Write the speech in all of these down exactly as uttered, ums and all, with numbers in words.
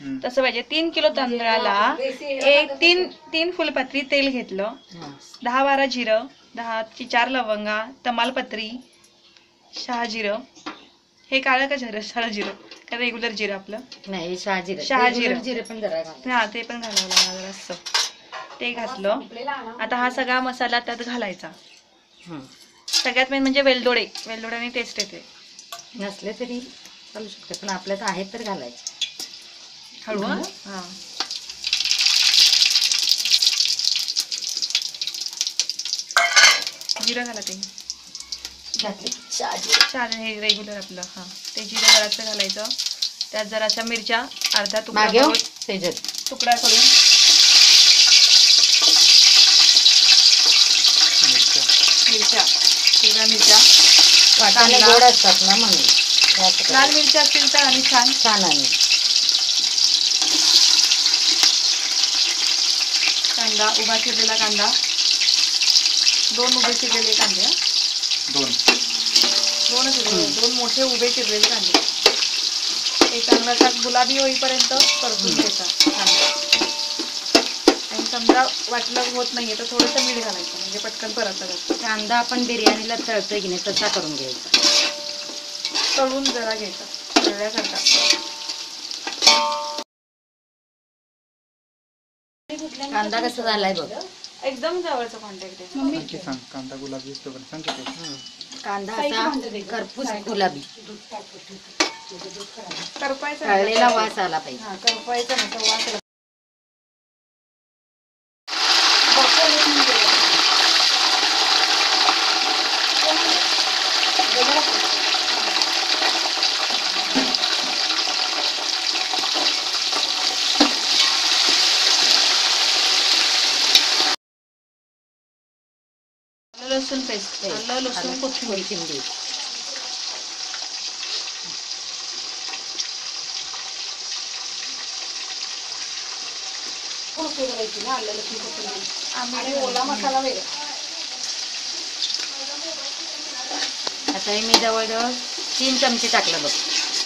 तसं पाहिजे. तीन किलो तांदळाला एक तीन तीन फुलपत्री तेल घेतलं, दहा बारा जिरं, दहा चार लवंगा, तमालपत्री, शहाजिरं. हे काळं का जिरं? शाळा जिरं का रेग्युलर जिरं आपलं? नाही, शहाजिरं. शहाजिरं जिरं पण जरा हा ते पण घालावं लागणार जरा असं. ते घातलं. आता हा सगळा मसाला त्यात घालायचा. सगळ्यात मेन म्हणजे वेलदोडे. वेलदोड्याने टेस्ट येते. नसले तरी चालू शकते, पण आपल्यात आहेत तर घालायचे. हळू हा. जिरं घाला ते छान हे रेग्युलर आपलं. हा ते जिरं जराचं घालायचं. त्यात जराशा मिरच्या अर्धा तुकडा करून तुकडा करून मिरच्या हिरव्या मिरच्या वाटाणे गोड असतात ना, म्हणून लाल मिरच्या असतील तर आणि छान छान. आणि कांदा, उभा चिरलेला कांदा, दोन उभे चिरलेले कांदे, दोन दोनच दोन मोठे उभे चिरलेले कांदे. हे चांगला गुलाबी होईपर्यंत परतून घ्यायचा कांदा. आणि समजा वाटलं होत नाहीये तर थोडंसं मीठ घालायचं, म्हणजे पटकन परतलं जातं. कांदा आपण बिर्याणीला तळतोय की नाही तसा करून घ्यायचा, तळून जरा घ्यायचा तळल्यासारखा. कांदा कसा झालाय बघ, एकदम जवळचा कॉन्टॅक्ट आहे. कांदा गुलाबी असतो पण सांग किती. कांदा असा खरपूस गुलाबी करपायचा, तळलेला वास आला पाहिजे. हा करपायचा ना तो वास. लसूण पेस्ट, आलं लसूण कोथिंबीर. आणि ओला मसाला वेगळा. आता हे मी जवळजवळ तीन चमचे टाकलं बघ.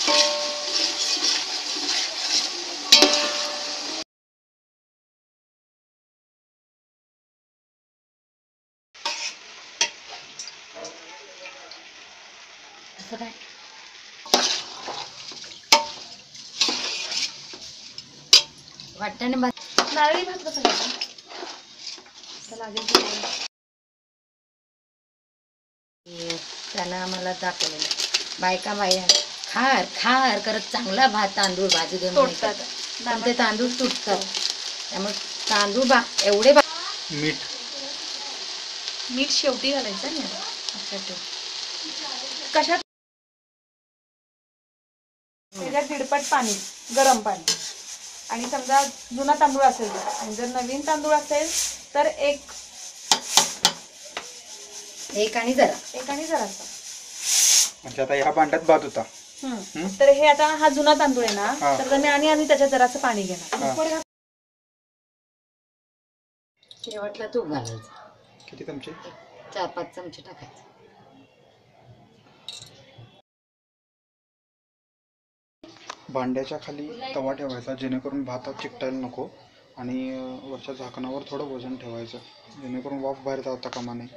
काय वाटणे भात, नारळी भात कसं करायचं लागेल. त्यानं आम्हाला दाखवलेलं, बायका बाया खार खार करत चांगला भात तांदूळ भाजू देऊन तोडतात, पण ते तांदूळ तुटतात. त्यामुळे तांदूळ बा एवढे बा मीठ मीठ शेवटी घालायचं ना. कशात? त्याच्यात दीडपट पाणी, गरम पाणी. आणि समजा जुना तांदूळ असेल तर, आणि जर नवीन तांदूळ असेल तर एक एक आणि जरा एक आणि जरासा. म्हणजे आता ह्या भांड्यात भात होता. तर हे आता हा जुना तांदूळ आहे ना, तर मी आणि आणि त्याच्यात जरासं पाणी घेणार. शेवटला तूप घालायचं. किती चमचे? चार पाच चमचे टाकायचे. भांड्याच्या खाली तवा ठेवायचा जेणेकरून भातात चिकटायला नको, आणि वरच्या झाकणावर थोडं वजन ठेवायचं जेणेकरून वाफ बाहेर जाता कामा नये.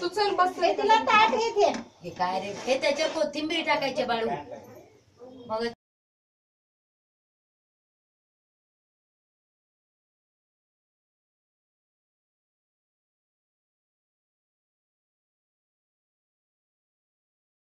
हे काय रे, हे त्याच्यावर कोथिंबीर टाकायचे बाळू, मग